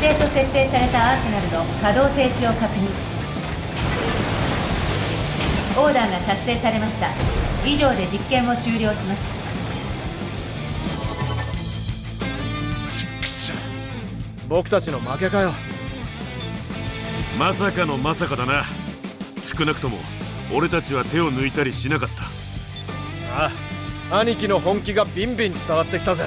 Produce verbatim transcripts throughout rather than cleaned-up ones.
定と設定されたアーセナルの稼働停止を確認。オーダーが達成されました。以上で実験を終了します。 ちっくしょ、僕たちの負けかよ。 まさかのまさかだな。少なくとも俺たちは手を抜いたりしなかった。 ああ、兄貴の本気がビンビン伝わってきたぜ。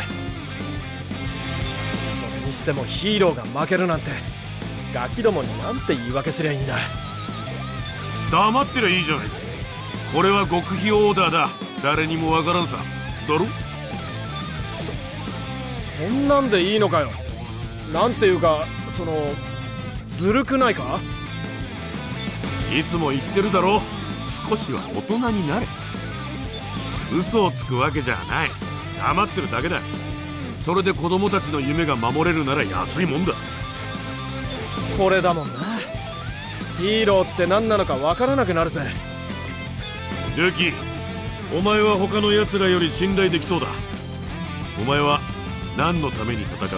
それにしてもヒーローが負けるなんて、ガキどもになんて言い訳すりゃいいんだ。 黙ってりゃいいじゃない。これは極秘オーダーだ。誰にもわからんさ。だろ。 そそんなんでいいのかよ。なんていうか、そのずるくないか。 いつも言ってるだろ、少しは大人になれ。嘘をつくわけじゃない。黙ってるだけだ。それで子供たちの夢が守れるなら安いもんだ。 これだもんな。ヒーローって何なのかわからなくなるぜ。 ルーキー、お前は他の奴らより信頼できそうだ。お前は何のために戦う？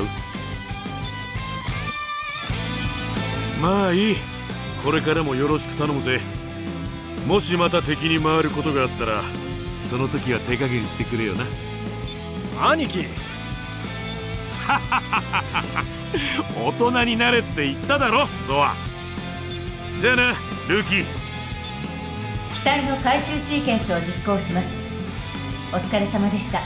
まあいい。これからもよろしく頼むぜ。もしまた敵に回ることがあったら、その時は手加減してくれよな。 兄貴。 大人になれって言っただろ、ゾア。じゃあな、ルーキー。 機体の回収シーケンスを実行します。お疲れ様でした。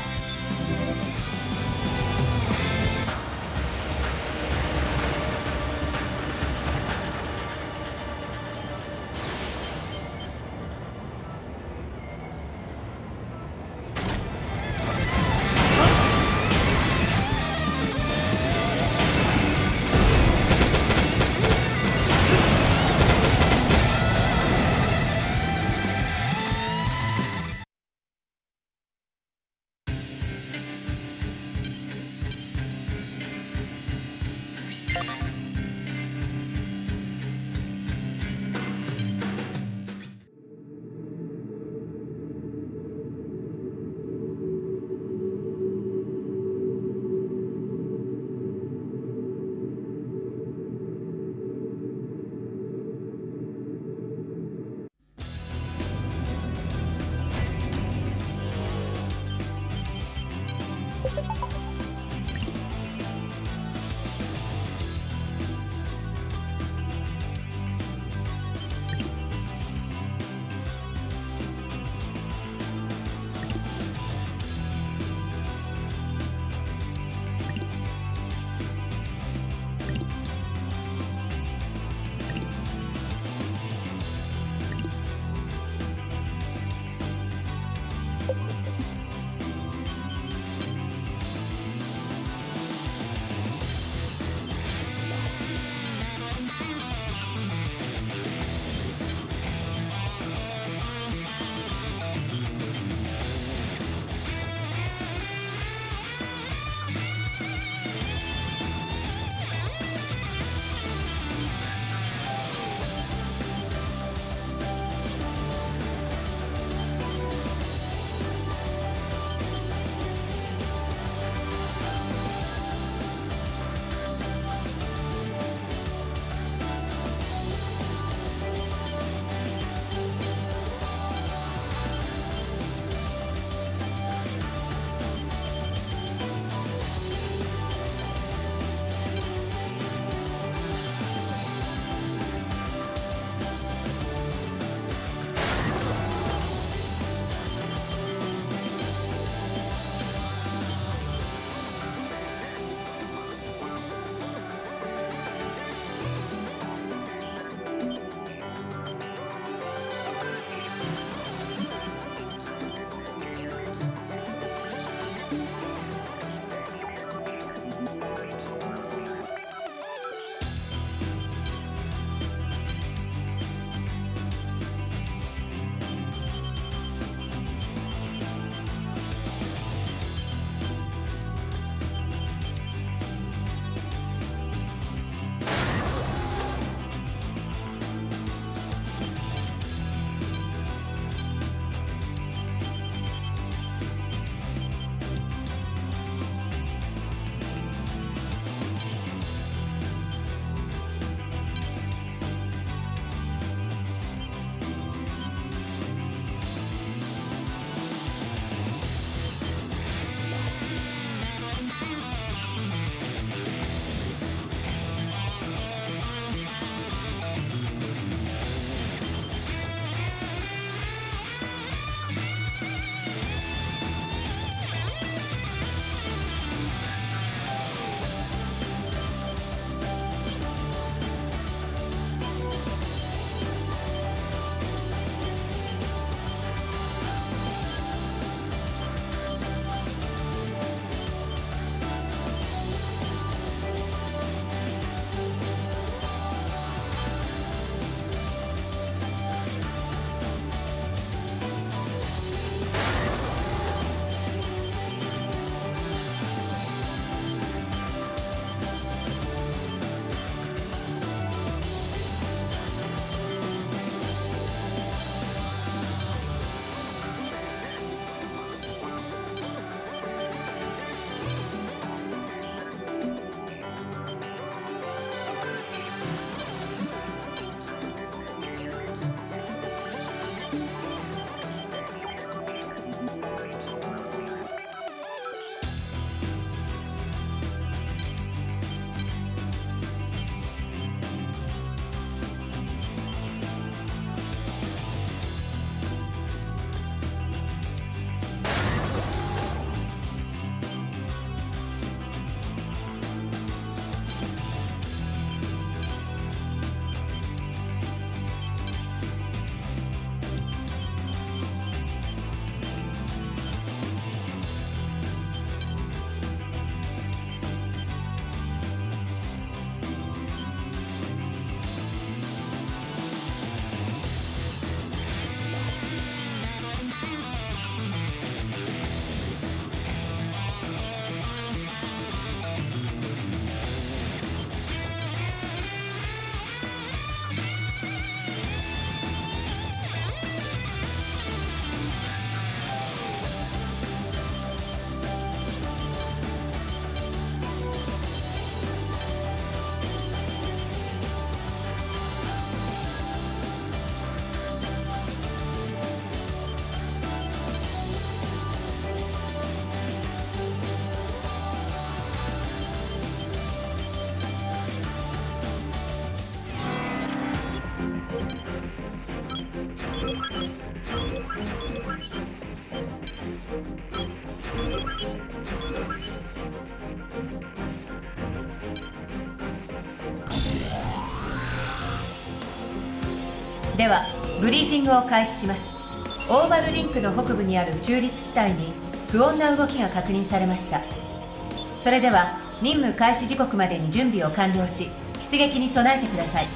ではブリーフィングを開始します。オーバルリンクの北部にある中立地帯に不穏な動きが確認されました。それでは任務開始時刻までに準備を完了し、出撃に備えてください。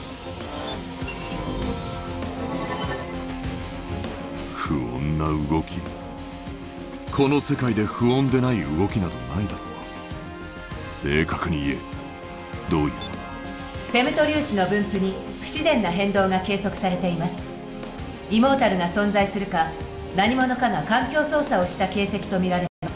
不穏な動き。この世界で不穏でない動きなどないだろう。正確に言え、どういう。 フェムト粒子の分布に不自然な変動が計測されています。イモータルが存在するか、何者かが環境操作をした形跡とみられます。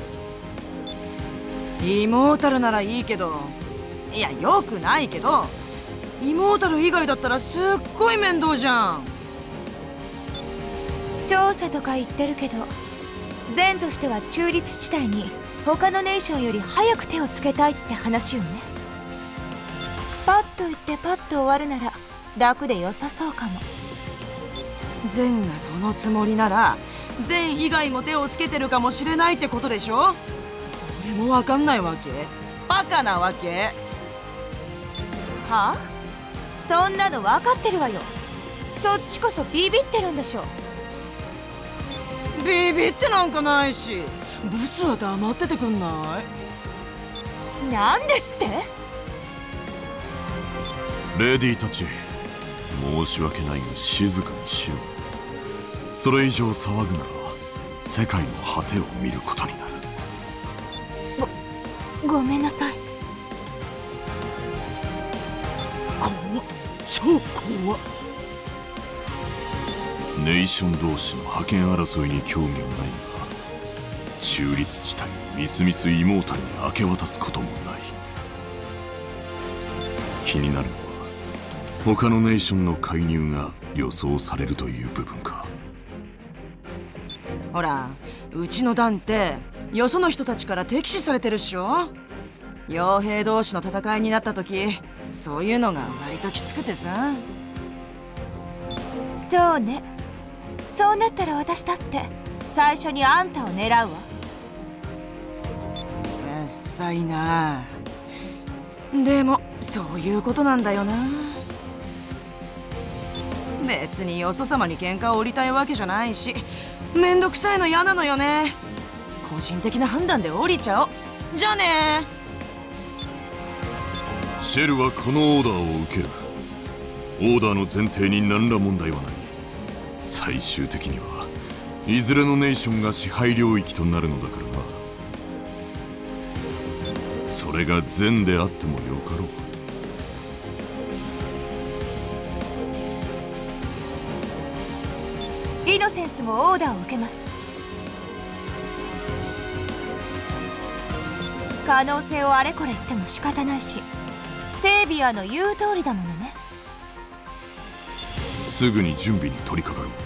イモータルならいいけど、いやよくないけど、イモータル以外だったらすっごい面倒じゃん。 調査とか言ってるけど、善としては中立地帯に他のネーションより早く手をつけたいって話よね。パッと言ってパッと終わるなら楽で良さそうかも。 善がそのつもりなら善以外も手をつけてるかもしれないってことでしょ。それも分かんないわけ。バカなわけ。 はあ？そんなの分かってるわよ。そっちこそビビってるんでしょ。 ビビってなんかないし、ブスは黙っててくんない？ なんですって？ レディーたち、申し訳ないが静かにしろ。それ以上騒ぐなら世界の果てを見ることになる。 ご、ごめんなさい。 怖っ、超怖っ。 ネーション同士の覇権争いに興味はないが、中立地帯をみすみすイモータルに明け渡すこともない。気になるのは他のネーションの介入が予想されるという部分か。 ほら、うちの団ってよその人たちから敵視されてるっしょ。傭兵同士の戦いになった時、そういうのが割ときつくてさ。 そうね。そうなったら私だって最初にあんたを狙うわ。 うっさいな。でもそういうことなんだよな。別によそ様に喧嘩を売りたいわけじゃないし、めんどくさいの嫌なのよね。個人的な判断で降りちゃおう。じゃあね。 シェルはこのオーダーを受ける。オーダーの前提に何ら問題はない。最終的にはいずれのネーションが支配領域となるのだからな。それが善であってもよかろう。 イノセンスもオーダーを受けます。可能性をあれこれ言っても仕方ないし、セービアの言う通りだものね。 すぐに準備に取り掛かろう。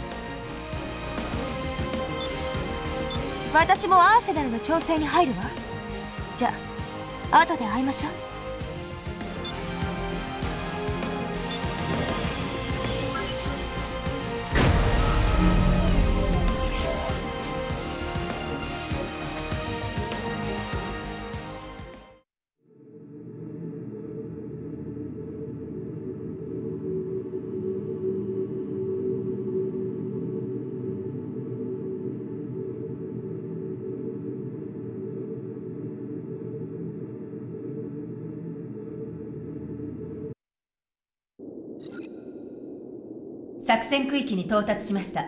私もアーセナルの調整に入るわ。じゃあ後で会いましょう。 作戦区域に到達しました。フ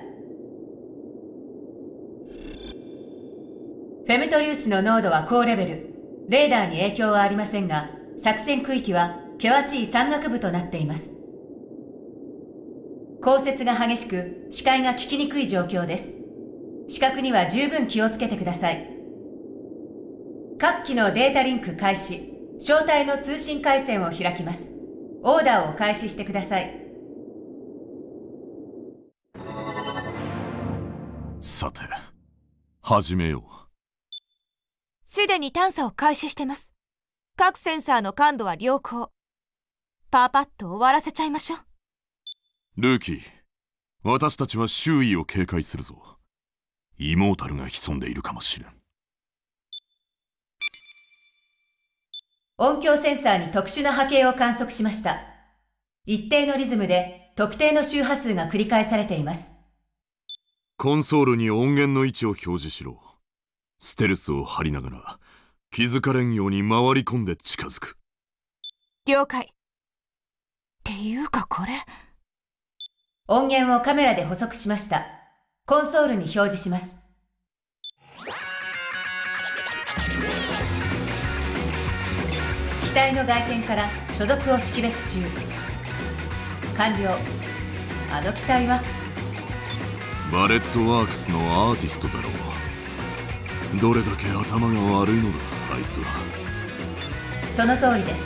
ェムト粒子の濃度は高レベル。レーダーに影響はありませんが、作戦区域は険しい山岳部となっています。降雪が激しく、視界が聞きにくい状況です。視覚には十分気をつけてください。各機のデータリンク開始。招待の通信回線を開きます。オーダーを開始してください。 さて、始めよう。 すでに探査を開始してます。各センサーの感度は良好。パパッと終わらせちゃいましょう。 ルーキー、私たちは周囲を警戒するぞ。イモータルが潜んでいるかもしれん。 音響センサーに特殊な波形を観測しました。一定のリズムで特定の周波数が繰り返されています。 コンソールに音源の位置を表示しろ。ステルスを張りながら気づかれんように回り込んで近づく。 了解。っていうかこれ、 音源をカメラで補足しました。コンソールに表示します。機体の外見から所属を識別中。完了。あの機体はバレットワークスのアーティストだろう。どれだけ頭が悪いのだあいつは。 その通りです。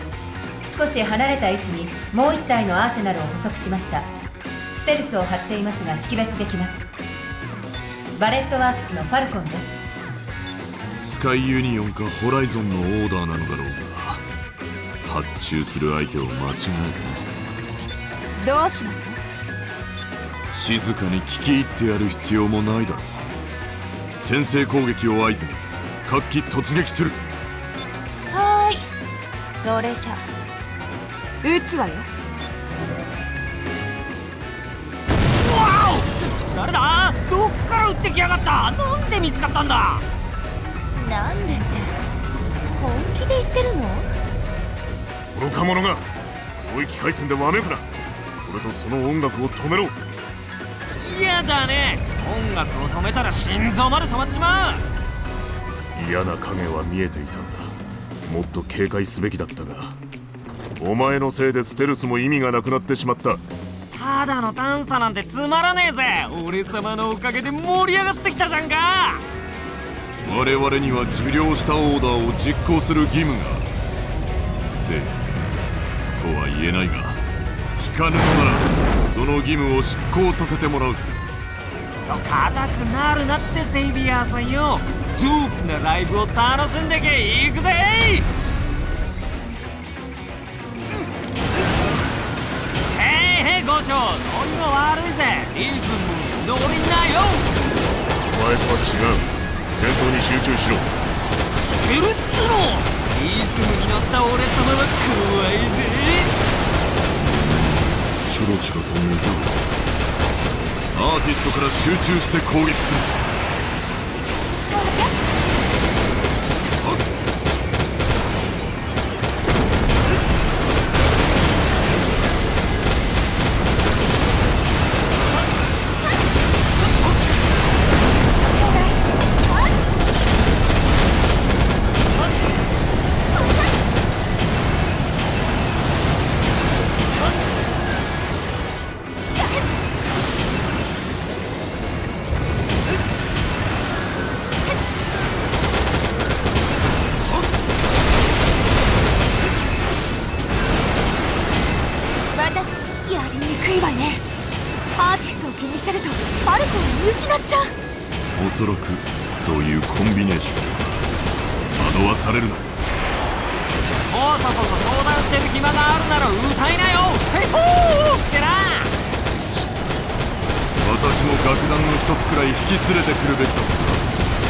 少し離れた位置にもう一体のアーセナルを捕捉しました。ステルスを張っていますが識別できます。バレットワークスのファルコンです。 スカイユニオンかホライゾンのオーダーなのだろうが、発注する相手を間違えどうします？ た。静かに聞き入ってやる必要もないだろう。先制攻撃を合図に各機突撃する。 はーい、それじゃ撃つわよ。 誰だ？どっから撃ってきやがった？なんで見つかったんだ？ なんでって本気で言ってるの？ 愚か者が広域回線でわめくな。それとその音楽を止めろ。 嫌だね。音楽を止めたら心臓まで止まっちまう。 嫌な影は見えていたんだ。もっと警戒すべきだったが、お前のせいでステルスも意味がなくなってしまった。 ただの探査なんてつまらねえぜ。俺様のおかげで盛り上がってきたじゃんか。 我々には受領したオーダーを実行する義務がある。せいとは言えないが、引かぬのならその義務を執行させてもらうぜ。 そう硬くなるなってセイビアーさんよ。ドープなライブを楽しんでけ。行くぜ。校長、ノリが悪いぜ。リズム乗りなよ。 お前とは違う。戦闘に集中しろ。 してるっつの。リズムに乗った俺様は怖いぜ。 ちょろちょろと目覚めアーティストから集中して攻撃する。 ちょうだけ。 おそらくそういうコンビネーション。惑わされるな。 もうそこそ相談してる暇があるなら歌いなよ。ヘホーってな。 私も楽団の一つくらい引き連れてくるべきだった。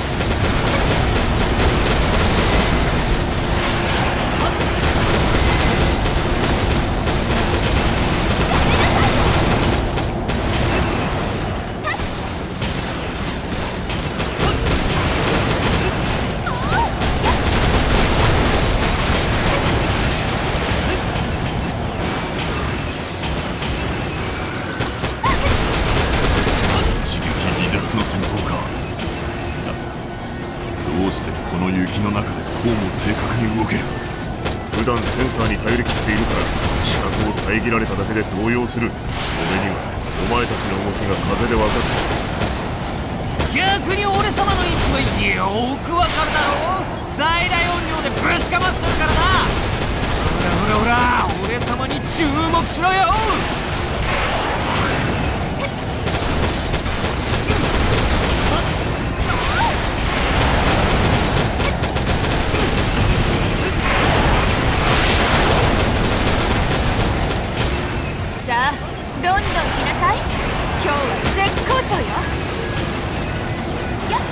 普段センサーに頼りきっているから視覚を遮られただけで動揺する。俺にはお前たちの動きが風で分かる。逆に俺様の位置はよーくわかるだろう。最大音量でぶちかましてるからな。ほらほらほら俺様に注目しろよ。 さあどんどん来なさい。今日は絶好調よ。やっ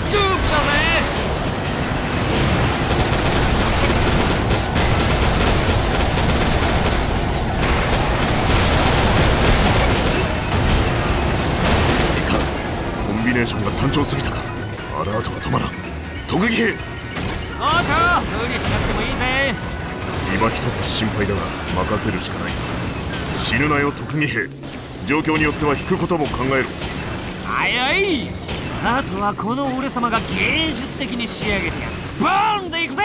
スクープだぜ。 コンビネーションが単調すぎたか。アラートが止まらん。特技兵、 おうちょ無理しなくてもいいぜ。 今一つ心配だが任せるしかない。死ぬなよ特技兵。状況によっては引くことも考える。 はいはい、あとはこの俺様が芸術的に仕上げてやる。ボーンでいくぜ。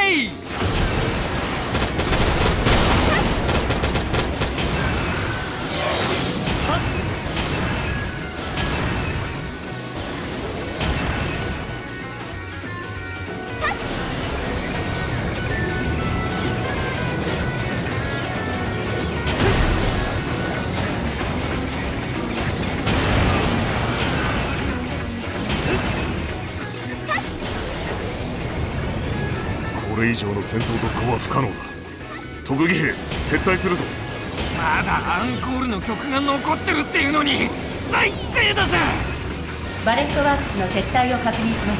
これ以上の戦闘特攻は不可能だ。特技兵撤退するぞ。 まだアンコールの曲が残ってるっていうのに最低だぜ。 バレットワークスの撤退を確認しました。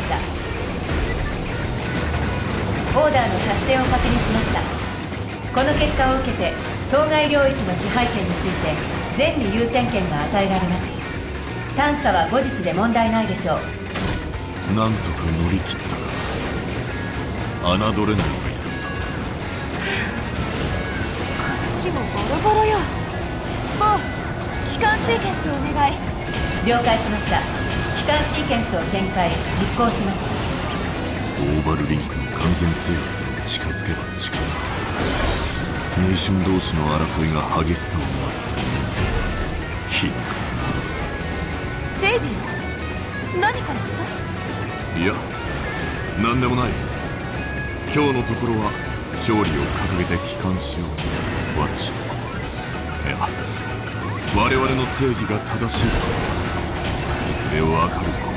オーダーの達成を確認しました。この結果を受けて当該領域の支配権について全に優先権が与えられます。探査は後日で問題ないでしょう。 なんとか乗り切ったが侮れない相手だった。こっちもボロボロよ。もう機関シーケンスをお願い。 了解しました。機関シーケンスを展開実行します。 オーバルリンクの完全制圧に近づけば近づく。ネーション同士の争いが激しさを増すという皮肉セイビア、何か言った？ いや、何でもない。今日のところは勝利を掲げて帰還しよう。私いや我々の正義が正しい。いずれ分かること。